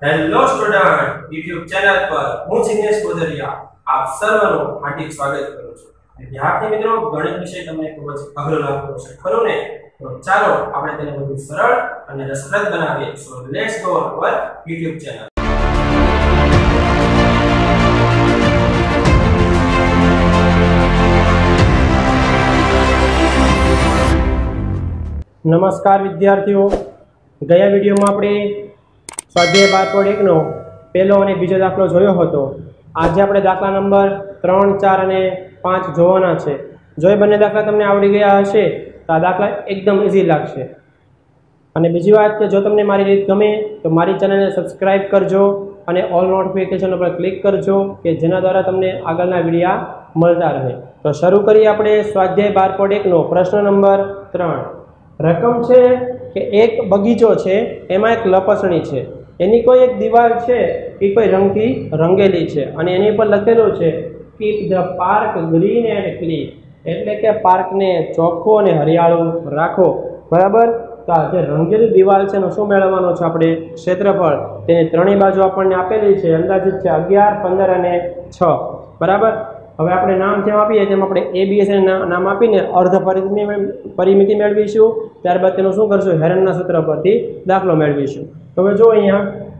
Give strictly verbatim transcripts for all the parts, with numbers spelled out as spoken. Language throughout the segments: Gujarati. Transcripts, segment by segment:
હેલો સ્ટુડન્ટ YouTube ચેનલ પર હું જિગ્નેશ બોધરિયા આપ સર્વનું હાર્દિક સ્વાગત કરું છું। વિદ્યાર્થી મિત્રો, ગણિત વિષય તમને ખૂબ જ અઘરો લાગતો છે, ખરું ને? તો ચાલો આપણે તેને વધુ સરળ અને રસપ્રદ બનાવીએ। So let's go on our YouTube channel. नमस्कार विद्यार्थियों, गया वीडियो में આપણે स्वाध्याय बार पॉइंट एक नो पहलो और बीजो दाखलो जोयो हतो। आज આપણે दाखला नंबर त्रण चार और पांच જોવાના છે। જો એ બંને દાખલા તમને આવડી ગયા હશે તો આ દાખલા એકદમ ઈઝી લાગશે। અને બીજી વાત કે જો તમને મારી રીત ગમે તો મારી ચેનલને સબસ્ક્રાઇબ કરજો અને ઓલ નોટિફિકેશન પર ક્લિક કરજો કે જેના દ્વારા તમને આગળના વિડિયો મળતા રહે। તો શરૂ કરીએ આપણે સ્વાધ્યાય બાર પોઈન્ટ એક નો પ્રશ્ન નંબર ત્રણ। रकम है कि एक बगीचो है, एम एक लपसणी है, एनी कोई एक दीवार है कि कोई रंग थी रंगेली है और एनी पर लखेलू है keep the park green and clean, एटले के पार्क ने चोख्खो अने हरियाळू राखो। बराबर। तो आ जे रंगेली दीवार है शुं मेळववानुं छे आपणे क्षेत्रफळ, तेनी त्रणेय बाजू आपणे आपेली है, अंदाजित है अगियार पंदर अने छ। बराबर। હવે આપણે નામ જેમ આપીએ તેમ આપણે એ બી એસ નામ આપીને અર્ધ પરિમિતિ પરિમિતિ મેળવીશું। ત્યારબાદ તેનું શું કરશું, હેરનના સૂત્ર પરથી દાખલો મેળવીશું। તો હવે જો અહીંયા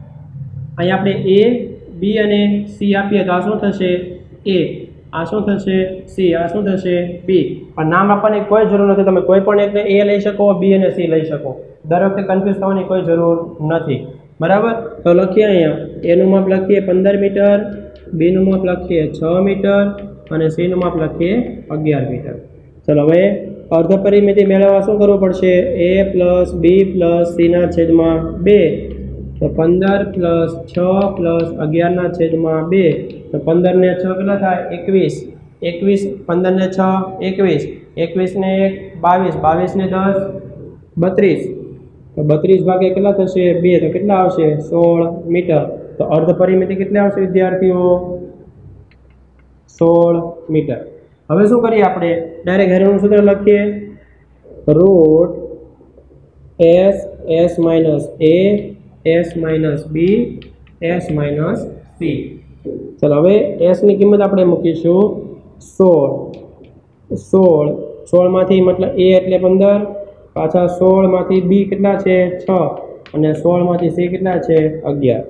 અહીંયા આપણે એ બી અને સી આપીએ તો આ શું થશે એ, આ શું થશે સી, આ શું થશે બી। પણ નામ આપવાની કોઈ જરૂર નથી, તમે કોઈ પણ એકને એ લઈ શકો, બી અને સી લઈ શકો, દર વખતે કન્ફ્યુઝ થવાની કોઈ જરૂર નથી। બરાબર। તો લખીએ અહીંયા એનું માપ લખીએ પંદર મીટર, બીનું માપ લખીએ છ મીટર અને સીનું માપ લખીએ અગિયાર મીટર। ચલો હવે અર્ધ પરિમિતિ મેળવવા શું કરવું પડશે, એ પ્લસ બી પ્લસ સીના છેદમાં બે, તો પંદર પ્લસ છ પ્લસ અગિયારના છેદમાં બે, તો પંદર ને છ કેટલા થાય એકવીસ, એકવીસ પંદર ને છ એકવીસ, એકવીસ ને એક બાવીસ, બાવીસ ને દસ બત્રીસ, તો બત્રીસ ભાગે કેટલા થશે બે, તો કેટલા આવશે સોળ મીટર। तो अर्ध परिमिति कितने आवशे विद्यार्थियों सोल मीटर। हवे शुं करीए आपणे डायरेक्ट हेरननुं सूत्र लखीए root S S minus A S minus B S minus C. चलो हवे एस नी किंमत आपणे मूकीशुं सोल, सोल सोल मांथी मतलब ए एटले पंदर, पाछा सोल मांथी बी केटला छे छ अने सोल मांथी सी केटला छे अगियार।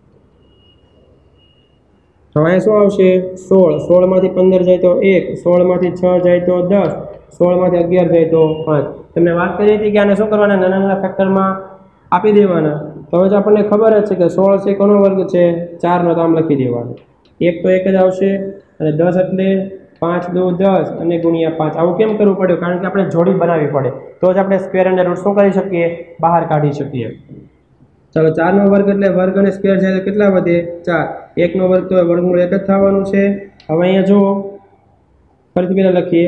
तो अँ शू आवशे सोल, सोल में पंदर जाए तो एक, सोल में छ जाए तो दस, सोल में अगियार जाए तो पांच। तमने बात करी थी कि आने शू करवाना नाना नाना फेक्टर में आपी देवाना। तो हवे आपने खबर है कि सोल से कोनो वर्ग है चार नो, तो आम लखी देवानुं। एक तो एक ज आवशे अने दस एटले पांच दो दस अने गुणिया पांच। आवुं केम करवुं पड्युं, कारण के आपणे जोड़ी बनावी पड़े तो ज आपणे स्क्वेर अने रूट शू करी शकीए, बहार काढी शकीए। चलो चार नो वर्ग एटले वर्ग अने स्क्वेर जाए तो केटला वधे चार, एक नो वर्ग तो वर्गमूळ एक ज थवानुं छे। हवे अहींया जुओ फरीथी पहेला लखीए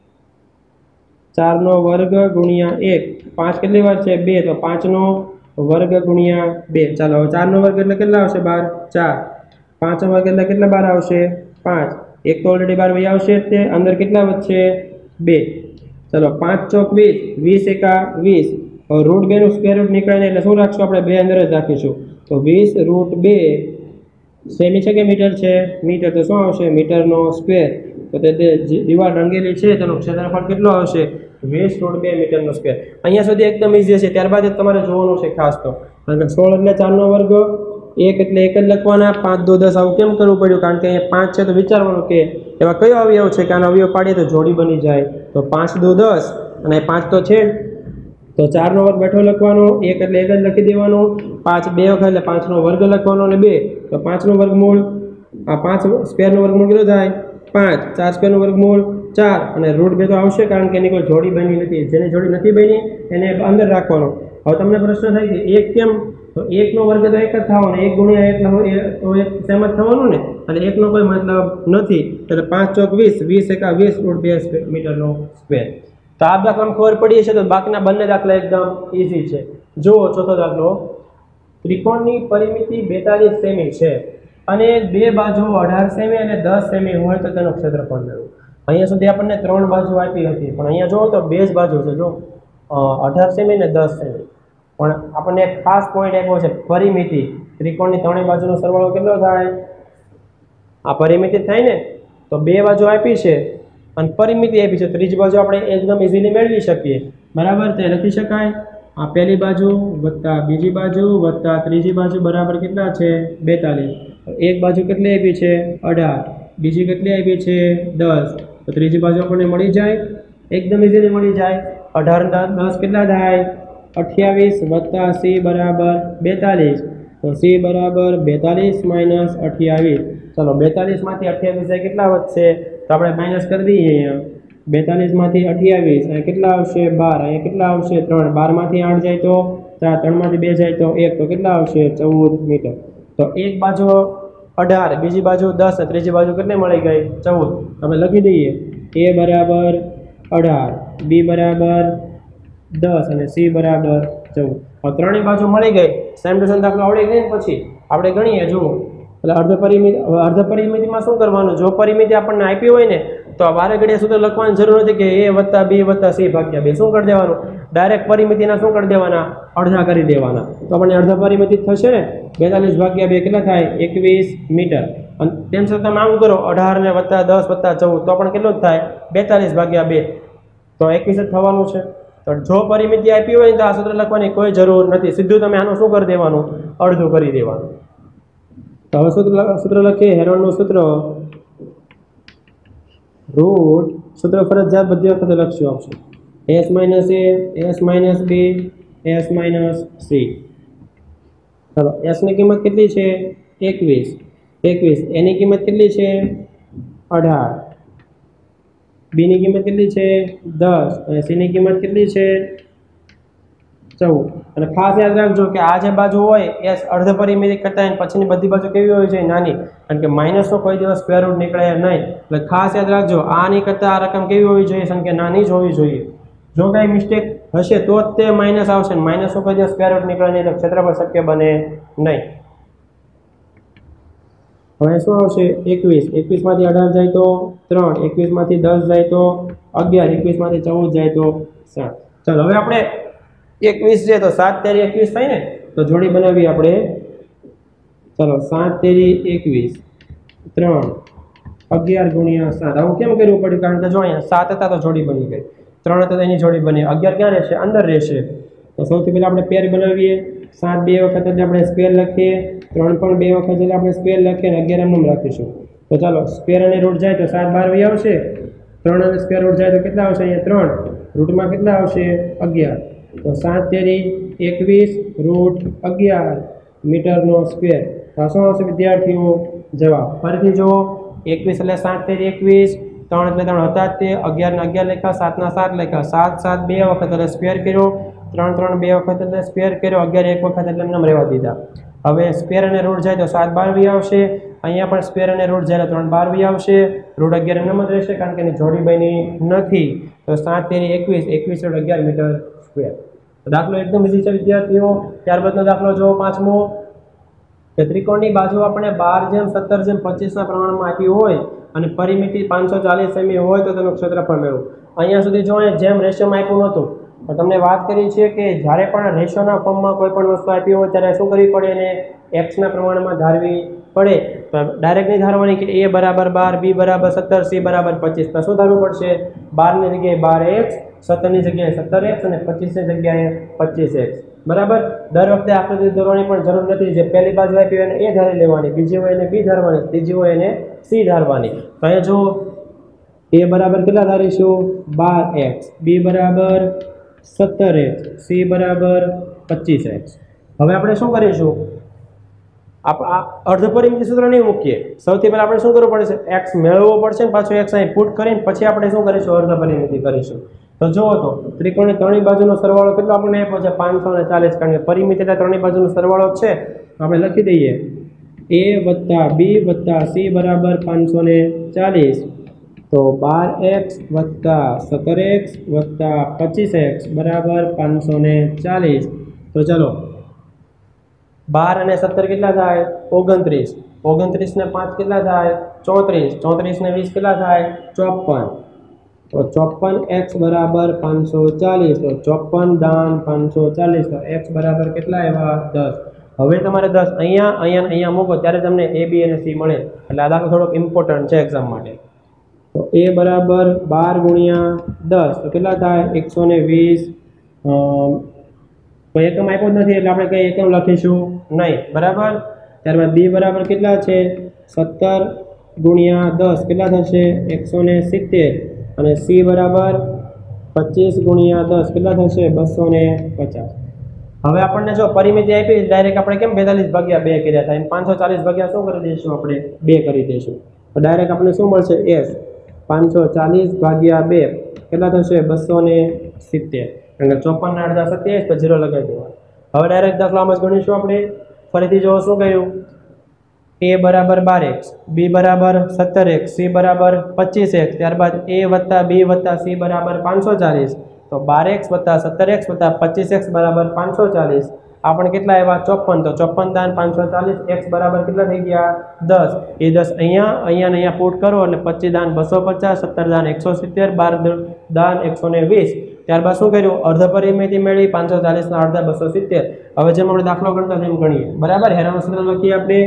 चार नो वर्ग गुणिया एक, पांच केटली वार छे बे, तो पांच नो वर्ग गुणिया बे। चलो हवे चार नो वर्ग एटले केटला आवशे बार चार, पांच नो वर्ग एटले केटला बार आवशे पांच, एक तो ऑलरेडी बार वही आवशे ते अंदर केटला वधशे बे। चलो पांच चौक वीस, वीस एका वीस, और रूट बे नु स्क्वेर रूट निकळे ने એટલે શું રાખશું આપણે બે અંદર જ રાખીશું। તો વીસ રૂટ બે સેમી છે કે મીટર છે મીટર, તો શું આવશે મીટરનો સ્ક્વેર। તો તે દીવાલ રંગેલી છે તેનો ક્ષેત્રફળ કેટલો આવશે વીસ રૂટ બે મીટરનો સ્ક્વેર। અહીંયા સુધી એકદમ ઈઝી છે, ત્યારબાદ તમારે જોવાનું છે ખાસ તો, કારણ કે સોળ એટલે ચાર નો વર્ગ, એક એટલે એક જ લખવાના, પાંચ દો દસ। આવું કેમ કરવું પડ્યું, કારણ કે અહીંયા પાંચ છે તો વિચારવાનું કે એવા કયો અવયવ છે કે આનો અવયવ પાડીએ તો જોડી બની જાય। તો પાંચ દો દસ અને પાંચ તો છે तो चार नो वर्ग बैठो लखवानो, एक एटले एक ज लखी देवानुं, पांच बे वखत एटले पांच नो वर्ग लखवानो अने बे, तो पांच नो वर्गमूळ आ पांच स्क्वेर नो वर्गमूळ केटलो थाय पांच, चार स्क्वेर नो वर्गमूळ चार अने रूट बे तो आवशे कारण के एनी कोई जोड़ी बनी नथी, जेने जोड़ी नथी बनी एने अंदर राखवानो। हवे तमने प्रश्न थाय के एक केम, तो एक नो वर्ग तो एक ज थवानो, एक गुणिया एक तो एक सेम ज थवानुं ने, अने एक नो कोई मतलब नथी, એટલે पांच चौक वीस, वीस एका वीस रूट बे मीटर नो स्क्वेर। तो आ दाखला में खबर पड़ी है तो बाकीना बंने दाखला एकदम ईजी है। जो चौथो दाखलो त्रिकोणनी परिमिति बेतालीस सेमी है अने बे बाजू अठार सेमी अने दस सेमी होय तो तेनो क्षेत्रफळ मेळवो। अहींया सुधी आपणे त्रण बाजू आपी हती, पण अहींया जो तो बे ज बाजू छे, जो अठार सेमी ने दस सेमी। पण आपणे एक खास पॉइंट आप्यो छे परिमिति, ત્રિકોણની ત્રણેય બાજુનો સરવાળો કેટલો થાય? આ પરિમિતિ થાય ને, તો બે બાજુ આપી છે અને પરિમિતિ આપી છે, ત્રીજી બાજુ આપણે એકદમ ઇઝીલી મેળવી શકીએ, બરાબર? તે લખી શકાય આ પહેલી બાજુ વત્તા બીજી બાજુ વત્તા ત્રીજી બાજુ બરાબર કેટલા છે? બેતાલીસ. એક બાજુ કેટલી આપી છે? અઢાર. બીજી કેટલી આપી છે? દસ. તો ત્રીજી બાજુ આપણને મળી જાય, એકદમ ઇઝીલી મળી જાય. અઢાર દસ કેટલા થાય? અઠ્યાવીસ વત્તા સી બરાબર બેતાલીસ. તો સી બરાબર બેતાલીસ માઇનસ અઠ્યાવીસ. ચલો બેતાલીસમાંથી અઠ્યાવીસ જાય કેટલા વધશે? તો આપણે માઇનસ કરી દઈએ અહીંયા. બેતાલીસમાંથી અઠ્યાવીસ અહીંયા કેટલા આવશે? બાર. અહીંયા કેટલા આવશે? ત્રણ. બારમાંથી આઠ જાય તો ચાર. ત્રણમાંથી બે જાય તો એક. તો કેટલા આવશે? ચૌદ મીટર. તો એક બાજુ અઢાર, બીજી બાજુ દસ, ત્રીજી બાજુ કેટલી મળી ગઈ? ચૌદ. આપણે લખી દઈએ એ બરાબર અઢાર, બી બરાબર દસ અને સી બરાબર ચૌદ. હવે ત્રણેય બાજુ મળી ગઈ. સેમ ટુ સેમ દાખલો આવડી ગઈ ને પછી આપણે ગણીએ. જુઓ એટલે અર્ધ પરિમિતિ, અર્ધ પરિમિતિમાં શું કરવાનું? જો પરિમિતિ આપણને આપી હોય ને તો આ વારે ઘડીએ સૂત્ર લખવાની જરૂર નથી કે એ વત્તા બી વત્તા સી ભાગ્યા બે. શું કરી દેવાનું? ડાયરેક્ટ પરિમિતિના શું કરી દેવાના? અડધા કરી દેવાના. તો આપણને અર્ધ પરિમિતિ થશે ને બેતાલીસ ભાગ્યા બે કેટલા થાય? એકવીસ મીટર. અને તેમ છતાં તમે આમ કરો અઢાર ને વત્તા દસ વત્તા ચૌદ તો પણ કેટલું જ થાય? બેતાલીસ ભાગ્યા બે. તો એકવીસ જ થવાનું છે. તો જો પરિમિતિ આપી હોય તો આ સૂત્ર લખવાની કોઈ જરૂર નથી. સીધું તમે આનું શું કરી દેવાનું? અડધું કરી દેવાનું. તો હવે સૂત્ર સૂત્ર લખીએ. હેરોનનું સૂત્ર રૂટ સૂત્ર ફરજિયાત બધી વખતે લખશું આવશે S minus A, S minus B, S minus C. ચલો એસની કિંમત કેટલી છે? એકવીસ. એકવીસ. એની કિંમત કેટલી છે? અઢાર. બીની કિંમત કેટલી છે? દસ. અને સીની કિંમત કેટલી છે? ચૌદ. અને ખાસ યાદ રાખજો કે આ જે બાજુ હોય એ અર્ધ પરિમિતિ કરતા પછીની બધી બાજુ કેવી હોય છે? નાની. કારણ કે માઇનસનો કોઈ દિવસ સ્ક્વેર રૂટ નીકળે નહીં. એટલે ખાસ યાદ રાખજો આની કરતાં આ રકમ કેવી હોવી જોઈએ? સંખ્યા નાની જ હોવી જોઈએ. જો કાંઈ મિસ્ટેક હશે તો જ તે માઇનસ આવશે. માઇનસનો કોઈ દિવસ સ્ક્વેર રૂટ નીકળે નહીં તો ક્ષેત્રફળ શક્ય બને નહીં. હવે શું આવશે? એકવીસ. એકવીસમાંથી અઢાર જાય તો ત્રણ. એકવીસમાંથી દસ જાય તો અગિયાર. એકવીસમાંથી ચૌદ જાય તો સાત. ચાલો હવે આપણે એકવીસ છે તો સાત તેરી એકવીસ થાય ને, તો જોડી બનાવીએ આપણે. ચલો સાત તેરી એકવીસ, ત્રણ, અગિયાર ગુણ્યા સાત. આવું કેમ કરવું પડ્યું? કારણ કે જો અહીંયા સાત હતા તો જોડી બની ગઈ, ત્રણ હતા તો એની જોડી બની, અગિયાર ક્યાં રહેશે? અંદર રહેશે. તો સૌથી પહેલાં આપણે પેર બનાવીએ. સાત બે વખત એટલે આપણે સ્ક્વેર લખીએ, ત્રણ પણ બે વખત એટલે આપણે સ્ક્વેર લખીએ અને અગિયાર એમ રાખીશું. તો ચાલો સ્ક્વેર અને રૂટ જાય તો સાત બાર વી આવશે. ત્રણ અને સ્ક્વેર રૂટ જાય તો કેટલા આવશે? અહીંયા ત્રણ. રૂટમાં કેટલા આવશે? અગિયાર. તો સાત તેરી એકવીસ રૂટ અગિયાર મીટરનો સ્ક્વેર. તો શું આવશે વિદ્યાર્થીઓ? જવાબ ફરીથી જુઓ. એકવીસ એટલે સાત તેરી એકવીસ, ત્રણ એટલે ત્રણ હતા જ તે, અગિયાર ને અગિયાર લખ્યા, સાતના સાત લખ્યા, સાત સાત બે વખત એટલે સ્ક્વેર કર્યો, ત્રણ ત્રણ બે વખત એટલે સ્ક્વેર કર્યો, અગિયાર એક વખત એટલે એમને રહેવા દીધા. હવે સ્ક્વેર અને રૂટ જાય તો સાત બાર વી આવશે. અહીંયા પણ સ્ક્વેર અને રૂટ જાય તો ત્રણ બાર વી આવશે. રૂટ અગિયાર એમનામ જ રહેશે કારણ કે એની જોડી બની નથી. તો સાત તેરી એકવીસ, એકવીસ રૂટ અગિયાર મીટર સ્ક્વેર. દાખલો એકદમ ઇઝી છે વિદ્યાર્થીઓ. ત્યારબાદનો દાખલો જો પાંચમો, કે ત્રિકોણની બાજુ આપણે બાર જેમ સત્તર જેમ પચીસના પ્રમાણમાં આપી હોય અને પરિમિતિ પાંચસો ચાલીસ સેમી હોય તો તેનું ક્ષેત્રફળ મેળવો. અહીંયા સુધી જો જેમ રેશિયોમાં આપ્યું નહોતું તો તમને વાત કરી છે કે જ્યારે પણ રેશિયોના ફોર્મમાં કોઈ પણ વસ્તુ આપી હોય ત્યારે શું કરવી પડે? એને એક્સના પ્રમાણમાં ધારવી પડે. તો ડાયરેક્ટ નહીં ધારવાની કે એ બરાબર બાર, બી બરાબર સત્તર, સી બરાબર પચીસ. તો શું ધારવું પડશે? બારની જગ્યાએ બાર એક્સ, સત્તરની જગ્યાએ સત્તર એક્સ અને પચીસની જગ્યાએ પચીસ એક્સ. બરાબર. દર વખતે આકૃતિ દોરવાની પણ જરૂર નથી. જે પહેલી બાજુ આપી હોય એને એ ધારી લેવાની, બીજી હોય એને બી ધારવાની, ત્રીજી હોય એને સી ધારવાની. તો અહીંયા જો એ બરાબર કેટલા ધારીશું? બાર એક્સ, બી બરાબર સત્તર એક્સ, સી બરાબર પચીસ એક્સ. હવે આપણે શું કરીશું? આ અર્ધ પરિમિતિ સૂત્ર નહીં મૂકીએ. સૌથી પહેલાં આપણે શું કરવું પડશે? એક્સ મેળવવો પડશે ને પાછું એક્સ અહીં પુટ કરીને પછી આપણે શું કરીશું? અર્ધ પરિમિતિ કરીશું. તો જુઓ તો ત્રિકોણની ત્રણેય બાજુનો સરવાળો કેટલો આપણને આપ્યો છે? પાંચસો ને ચાલીસ. કારણ કે પરિમિતિ એટલે ત્રણેય બાજુનો સરવાળો છે. આપણે લખી દઈએ એ વત્તા બી વત્તા સી બરાબર પાંચસો ને ચાલીસ. તો બાર એક્સ વત્તા સત્તર એક્સ વત્તા પચીસ એક્સ બરાબર પાંચસો ને ચાલીસ. તો ચલો બાર અને સત્તર કેટલા થાય? ઓગણત્રીસ. ઓગણત્રીસ ને પાંચ કેટલા થાય? ચોત્રીસ. ચોત્રીસ ને વીસ કેટલા થાય? ચોપન. તો ચોપન એક્સ બરાબર પાંચસો ચાલીસ. તો ચોપન દાન પાંચસો ચાલીસ. તો એક્સ બરાબર કેટલા આવ્યા? દસ. હવે તમારે દસ અહીંયા અહીંયા અહીંયા મૂકો ત્યારે તમને એ બી અને સી મળે. એટલે આ દાખલો થોડોક ઇમ્પોર્ટન્ટ છે એક્ઝામ માટે. તો એ બરાબર બાર ગુણ્યા દસ તો કેટલા થાય? એકસો ને વીસ. કોઈ એકમ આપ્યો જ નથી એટલે આપણે કંઈ એકમ લખીશું નહીં. બરાબર. ત્યારબાદ બી બરાબર કેટલા છે? સત્તર ગુણ્યા દસ કેટલા થશે? એકસો ને સિત્તેર. અને સી બરાબર પચીસ ગુણ્યા દસ કેટલા થશે? બસો ને પચાસ. હવે આપણને જો પરિમિતિ આપી ડાયરેક્ટ આપણે કેમ બેતાલીસ ભાગ્યા બે કર્યા હતા એમ પાંચસો ચાલીસ ભાગ્યા શું કરી દઈશું? આપણે બે કરી દઈશું. તો ડાયરેક્ટ આપણે શું મળશે? એસ પાંચસો ચાલીસ ભાગ્યા બે કેટલા થશે? બસો ને સિત્તેર. કારણ કે ચોપન ના અડધા સત્યાવીસ તો ઝીરો લગાવી દેવા. હવે ડાયરેક્ટ દાખલામાં જ ગણીશું આપણે. ફરીથી જો શું કહ્યું? એ બરાબર બાર એક્સ, બી બરાબર સત્તર એક્સ, સી બરાબર પચીસ એક્સ. ત્યારબાદ એ વત્તા બી વત્તા સી બરાબર પાંચસો ચાલીસ. તો બાર એક્સ વત્તા સત્તર એક્સ વત્તા પચીસ એક્સ બરાબર પાંચસો ચાલીસ. આપણે કેટલા આવ્યા? ચોપન. તો ચોપન દાન પાંચસો ચાલીસ. એક્સ બરાબર કેટલા થઈ ગયા? દસ. એ દસ અહીંયા અહીંયા ને અહીંયા પુટ કરો એટલે પચીસ દાન બસો પચાસ, સત્તર દાન એકસો સિત્તેર, બાર દાન એકસો ને વીસ. ત્યારબાદ શું કર્યું? અર્ધ પરિમિતિ મેળવી પાંચસો ચાલીસના અડધા બસો સિત્તેર. હવે જેમ આપણે દાખલો ગણતા તેમ ગણીએ. બરાબર. હેરાનું સૂત્ર લખીએ આપણે.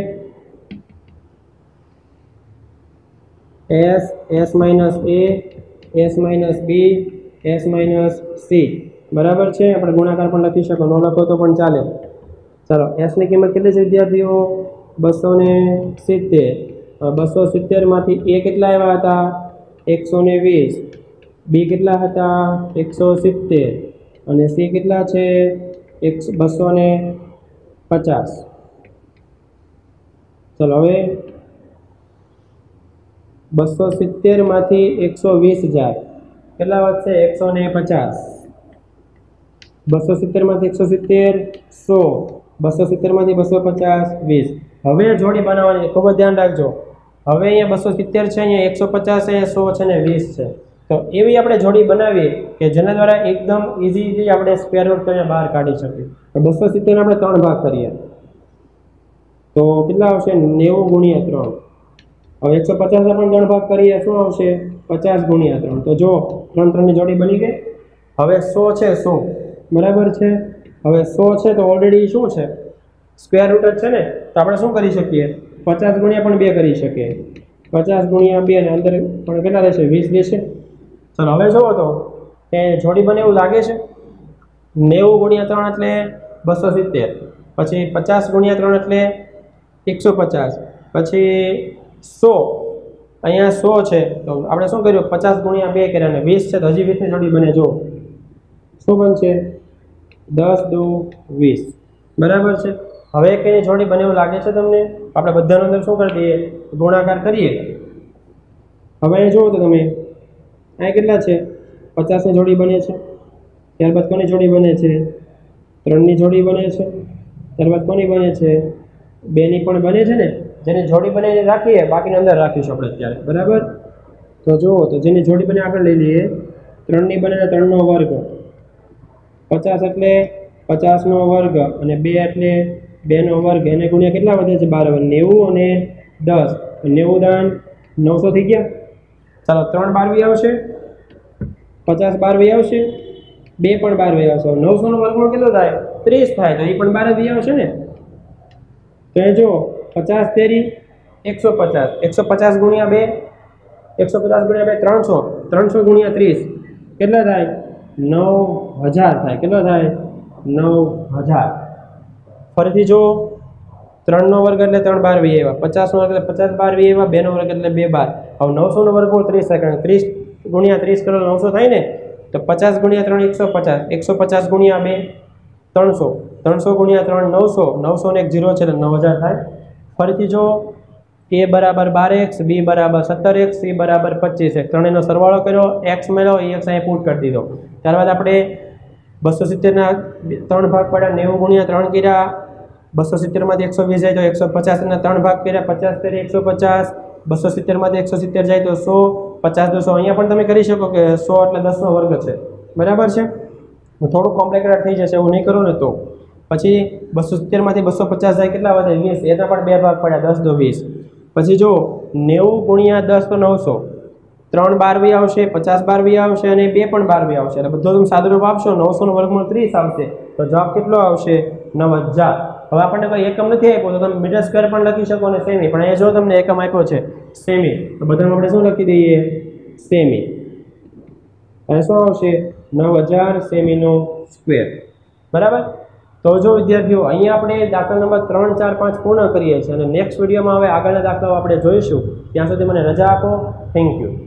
S S minus A S minus B S minus C બરાબર છે. આપણે ગુણાકાર પણ લખી શકો, ન લખો તો પણ ચાલે. ચાલો, એસની કિંમત કેટલી છે વિદ્યાર્થીઓ? બસો ને સિત્તેર. બસો સિત્તેરમાંથી એ કેટલા આવ્યા હતા? એકસો ને વીસ. બી કેટલા હતા? એકસો સિત્તેર. અને સી કેટલા છે? એકસો બસો ને પચાસ. ચલો હવે બસો સિત્તેરમાંથી એકસો વીસ જાય કેટલા વધશે? એકસો ને પચાસ. બસો સિત્તેરમાંથી એકસો સિત્તેર સો. બસો સિત્તેરમાંથી બસો પચાસ વીસ. હવે જોડી બનાવવાની ખૂબ જ ધ્યાન રાખજો. હવે અહીંયા બસો સિત્તેર છે, અહીંયા એકસો પચાસ છે, સો છે ને વીસ છે. તો એવી આપણે જોડી બનાવીએ કે જેના દ્વારા એકદમ ઇઝીલી આપણે સ્ક્વેર રૂટ કરીને બહાર કાઢી શકીએ. તો બસો સિત્તેર આપણે ત્રણ ભાગ કરીએ તો કેટલા આવશે? નેવું ગુણ્યા ત્રણ. હવે એકસો પચાસ પણ ત્રણ ભાગ કરીએ શું આવશે? પચાસ ગુણ્યા ત્રણ. તો જો ત્રણ ત્રણની જોડી બની ગઈ. હવે સો છે, સો બરાબર છે. હવે સો છે તો ઓલરેડી શું છે? સ્ક્વેર રૂટ જ છે ને. તો આપણે શું કરી શકીએ? પચાસ ગુણ્યા પણ બે કરી શકીએ. પચાસ ગુણ્યા બે અને અંદર પણ કેટલા રહેશે? વીસ રહેશે. ચાલો હવે જુઓ તો કે જોડી બને એવું લાગે છે. નેવું ગુણ્યા ત્રણ એટલે બસો સિત્તેર. પછી પચાસ ગુણ્યા ત્રણ એટલે એકસો પચાસ. પછી સો અહીંયા સો છે તો આપણે શું કર્યું? પચાસ ગુણ્યા બે કર્યા અને વીસ છે તો હજી વીસની જોડી બને. જો શું બનશે? દસ દુ વીસ બરાબર છે. હવે કઈ જોડી બને એવું લાગે છે તમને? આપણે બધાનો અંદર શું કરી દઈએ? ગુણાકાર કરીએ. હવે અહીં જુઓ તો તમે અહીંયા કેટલા છે? પચાસની જોડી બને છે. ત્યારબાદ કોની જોડી બને છે? ત્રણની જોડી બને છે. ત્યારબાદ કોની બને છે? બેની પણ બને છે ને. જેની જોડી બને એને રાખીએ, બાકીની અંદર રાખીશું આપણે અત્યારે. બરાબર. તો જુઓ તો જેની જોડી બને આપણે લઈ લઈએ. ત્રણની બને ત્રણનો વર્ગ. પચાસ એટલે પચાસનો વર્ગ અને બે એટલે બેનો વર્ગ. એને ગુણ્યા કેટલા વધે છે? બાર. નેવું અને દસ. નેવું દાન નવસો થઈ ગયા. ચાલો ત્રણ બારવી આવશે. પચાસ બારવી આવશે. બે પણ બારવી આવશે. નવસોનો વર્ગમૂળ કેટલો થાય? ત્રીસ થાય. તો એ પણ બારવી આવશે ને. તો એ જો પચાસ તેરી એકસો પચાસ. એકસો પચાસ ગુણ્યા બે. એકસો પચાસ ગુણ્યા બે ત્રણસો. ત્રણસો ગુણ્યા ત્રીસ કેટલા થાય? નવ હજાર થાય. કેટલો થાય? નવ હજાર. ફરીથી જો ત્રણનો વર્ગ એટલે ત્રણ બાર વી એવા. પચાસનો વર્ગ એટલે પચાસ બાર વી એવા. બેનો વર્ગ એટલે બે બાર. હવે નવસોનો વર્ગમૂળ ત્રીસ સેકન્ડ. ત્રીસ ગુણ્યા ત્રીસ કરો નવસો થાય ને. તો પચાસ ગુણ્યા ત્રણ એકસો પચાસ. એકસો પચાસ ગુણ્યા બે ત્રણસો. ત્રણસો ગુણ્યા ત્રણ નવસો. નવસો ને એક જીરો છે એટલે નવ હજાર થાય. ફરીથી જો એ બરાબર બાર એક્સ, બી બરાબર સત્તર એક્સ, સી બરાબર પચીસ એક્સ. ત્રણેયનો સરવાળો કર્યો. એક્સ મેળવો એ એક્સ અહીંયા પુટ કરી દીધો. ત્યારબાદ આપણે બસો સિત્તેરના ત્રણ ભાગ પડ્યા. નેવું ગુણ્યા ત્રણ કર્યા. બસો સિત્તેરમાંથી એકસો વીસ જાય તો એકસો પચાસના ત્રણ ભાગ કર્યા. પચાસ તેરી એકસો પચાસ. બસો સિત્તેરમાંથી એકસો સિત્તેર જાય તો સો. પચાસ દોસો. અહીંયા પણ તમે કરી શકો કે સો એટલે દસનો વર્ગ છે. બરાબર છે. થોડું કોમ્પ્લિકેટેડ થઈ જશે એવું નહીં કરો ને તો. પછી બસો સિત્તેરમાંથી બસો પચાસ જાય કેટલા વધે? વીસ. એના પણ બે ભાગ પડ્યા. દસ દો વીસ. પછી જો નેવું ગુણ્યા દસ તો નવસો. ત્રણ બારવી આવશે. પચાસ બારવી આવશે અને બે પણ બારવી આવશે. એટલે બધો તમે સાદુરૂપ આપશો. નવસોનો વર્ગમૂળ ત્રીસ આવશે. તો જવાબ કેટલો આવશે? નવ હજાર. હવે આપણને કોઈ એકમ નથી આપ્યો તો તમે મીટર સ્ક્વેર પણ લખી શકો અને સેમી, પણ અહીંયા જો તમને એકમ આપ્યો છે સેમી, તો બધામાં આપણે શું લખી દઈએ? સેમી. અને શું આવશે? નવ હજાર સેમીનો સ્ક્વેર. બરાબર. તો જો વિદ્યાર્થીઓ અહીંયા આપણે દાખલા નંબર ત્રણ ચાર પાંચ પૂર્ણ કરીએ છીએ અને નેક્સ્ટ વિડીયોમાં હવે આગળના દાખલાઓ આપણે જોઈશું. ત્યાં સુધી મને રજા આપો. Thank you.